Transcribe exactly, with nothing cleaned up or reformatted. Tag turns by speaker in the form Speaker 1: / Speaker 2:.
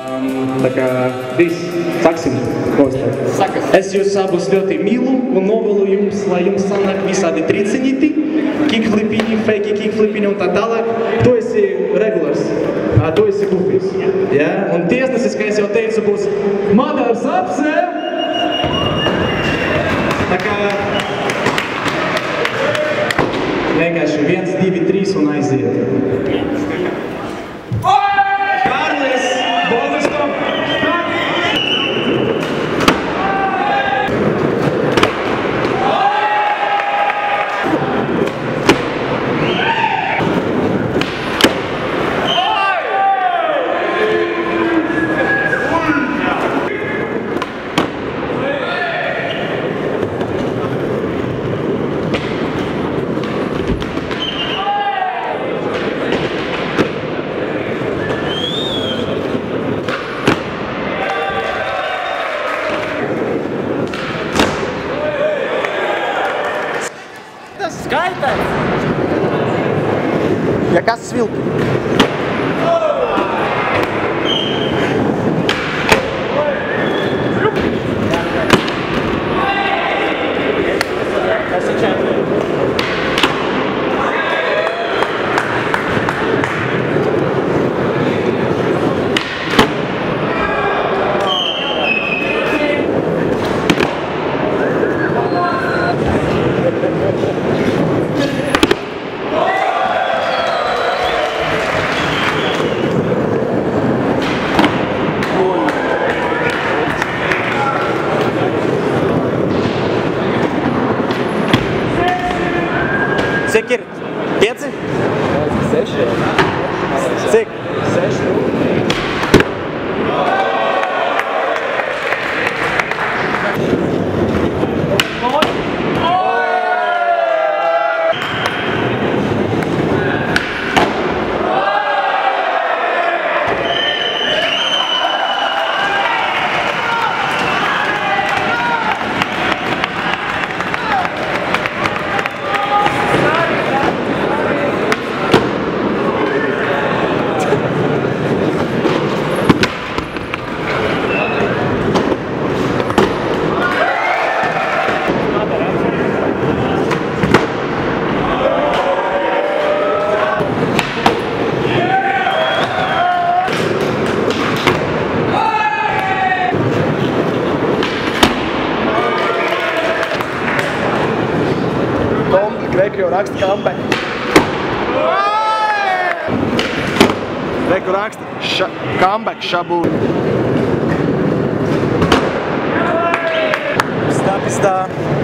Speaker 1: Tā kā viss, saksim, kostēt. Es jūs abus ļoti mīlu un novēlu jums, lai jums sanāk visādi tricinīti, kickflipiņi, fake kickflipiņi un tā tālāk. Tu esi regulārs, tu esi gufis. Ja? Un tiesnesis, kā es jau teicu, būs Madars Apse. Tā kā vienkārši viens, divi, trīs un aiziet. Karlis, Bogustovs.
Speaker 2: Ja kas svilpi? Cik ir? Pieci?
Speaker 3: Seši.
Speaker 2: Cik?
Speaker 3: Seši. Reku jau raksta comeback. Reku raksta ša, comeback šabū. Stā, pistā.